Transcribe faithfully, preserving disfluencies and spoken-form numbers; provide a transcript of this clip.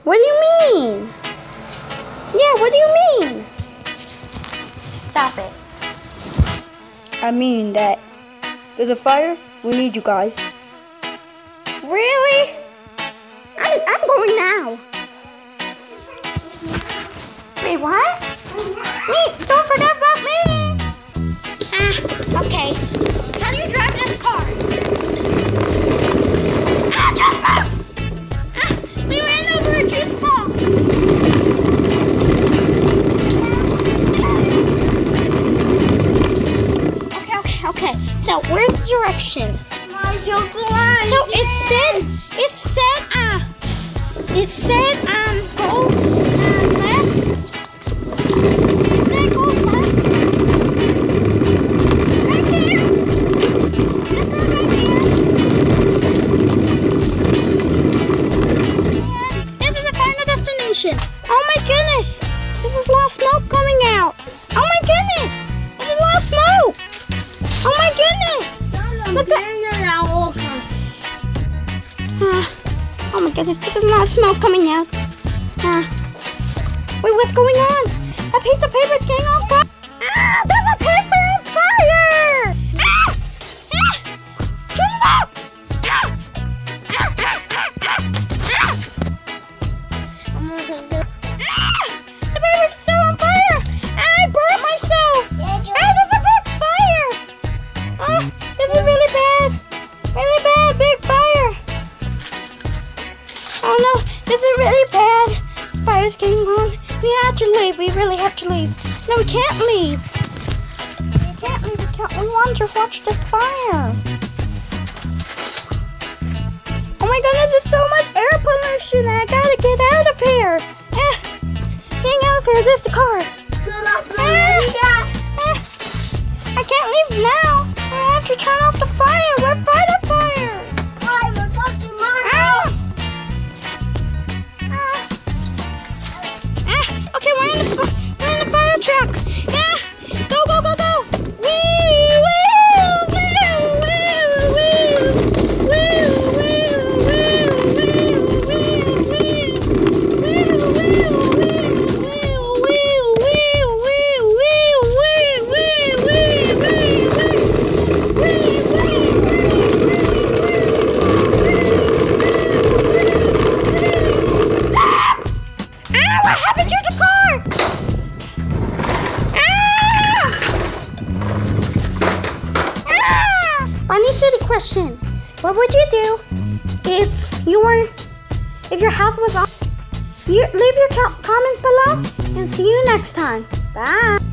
What do you mean? Yeah, what do you mean? Stop it. I mean that there's a fire. We need you guys. Really? I'm, I'm going now. Wait, what? Me, don't forget about me. Ah, okay. How do you drive this car? Ah, juice box! Ah, we ran over a juice box. Okay, okay, okay. So where's the direction? So it said, it said, uh, it said, um, go, um, left. It said go left. Right here. This is right here. And this is the final destination. Oh my goodness. This is a lot of smoke coming out. Oh my goodness. This is a lot of smoke. Oh my goodness. Look at. Uh, oh my goodness, this is a lot of smoke coming out. Uh, wait, what's going on? A piece of paper is getting on fire. Ah, there's a paper on fire! Ah! Ah! Turn it off! Ah! Ah, ah, ah, ah, ah! Ah! The paper's still on fire! I burned myself! Ah, there's a big fire! Ah, this is really bad! Really bad, big fire! Oh no, this is really bad. Fire's getting on. We have to leave. We really have to leave. No, we can't leave. We can't leave. We can't. We want to watch the fire. Oh my goodness, there's so much air pollution. I gotta get out of here. Ah, getting out of here. This is the car. Ah, ah, I can't leave now. I have to turn off the fire. We're by the fire. Okay, we're in the, we're in the fire truck. Yeah, go, go, go, go. Wee, woo, woo, woo, woo, woo, woo, what happened to the car? Funny silly question. What would you do if you were, if your house was on? You leave your comments below and see you next time. Bye.